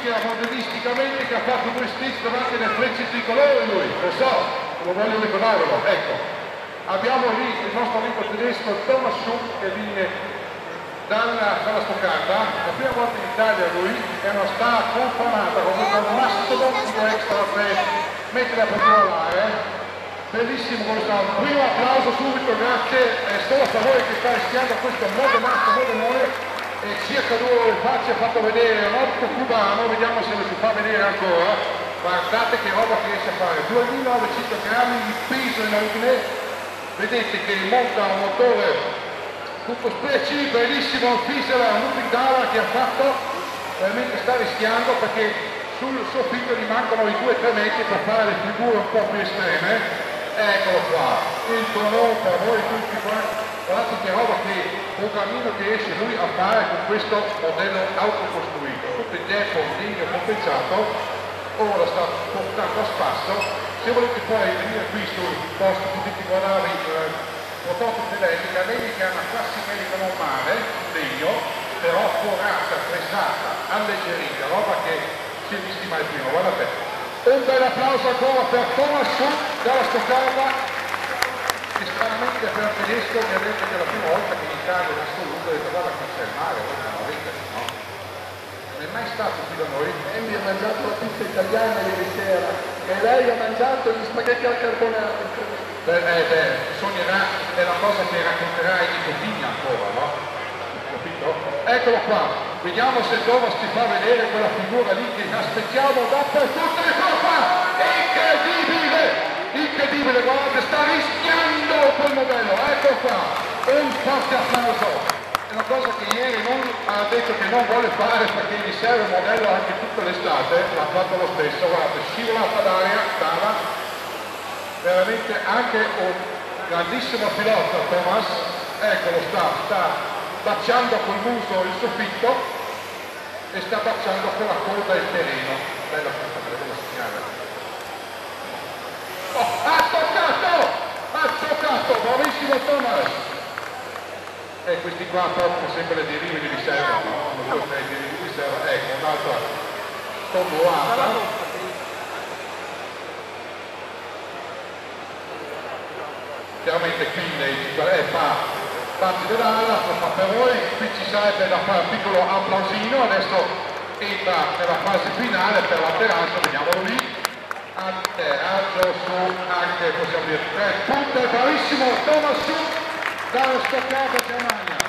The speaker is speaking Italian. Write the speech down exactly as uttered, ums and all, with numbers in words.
mischia modellisticamente che ha fatto due stitch davanti alle frecce tricolori lui, lo so, lo voglio ricordarlo, ecco. Abbiamo lì il nostro amico tedesco Thomas Schuh che viene dalla, dalla stoccata, la prima volta in Italia lui, è una star confermata con un mastodon di extra tre metri a particolare. Bellissimo questo, un primo applauso subito, grazie, è solo a favore che sta rischiando questo modo masto, modo noi, e circa due facce ha fatto vedere un otto cubano, vediamo se lo si fa vedere ancora, guardate che roba che riesce a fare, duemilanovecento grammi di peso enorme, vedete che monta un motore tutto specie, bellissimo, un Fiesel, un looping dalla che ha fatto, veramente sta rischiando perché sul soffitto gli mancano i due tre metri per fare le figure un po' più estreme. Eccolo qua, il tono per voi tutti qua, guardate che roba che programmino che riesce lui a fare con questo modello autocostruito, tutto il tempo in legno compensato, ora sta portando a spasso. Se volete poi venire qui sul posto potete guardare il prototipo elettrica, vedi che ha una classica elettrica normale, legno, però forata, pressata, alleggerita, roba che si è visti mai prima, guardate. Un bel applauso ancora per Thomas Schuh dalla stoccata, che stranamente per il tedesco mi ha detto che è la prima volta che in Italia in assoluto ha detto guarda qui c'è il mare, voi non avete, no? Non è mai stato qui da noi. Emmy ha mangiato la pizza italiana ieri sera e lei ha mangiato gli spaghetti al carbonara. Beh, eh, beh, sognerà, è la cosa che racconterà in Nicopigna ancora, no? Capito? Eccolo qua, vediamo se Thomas ci fa vedere quella figura lì che aspettiamo dappertutto, eccolo qua, incredibile, incredibile, guardate, sta rischiando quel modello, eccolo qua, un forte applauso, è una cosa che ieri non ha detto che non vuole fare perché gli serve un modello anche tutta l'estate, l'ha fatto lo stesso, guardate, scivolata d'aria, stava, veramente anche un grandissimo pilota Thomas, eccolo sta, sta baciando col muso il soffitto e sta baciando con la coda il terreno. Bella questa, me la devo segnare. Oh, ha toccato! Ha toccato! Bravissimo Thomas! E questi qua portano sempre le derive di riserva, no? Non so se le derive di riserva. Ecco, un'altra tombolata. Chiaramente qui lei fa parte dell'ala, lo fa per voi, qui ci sarebbe da fare un piccolo applausino, adesso entra nella fase finale per l'atterraggio, vediamolo lì, atterraggio su anche possiamo dire tre punte, bravissimo Thomas Schuh dalla stoccata Germania.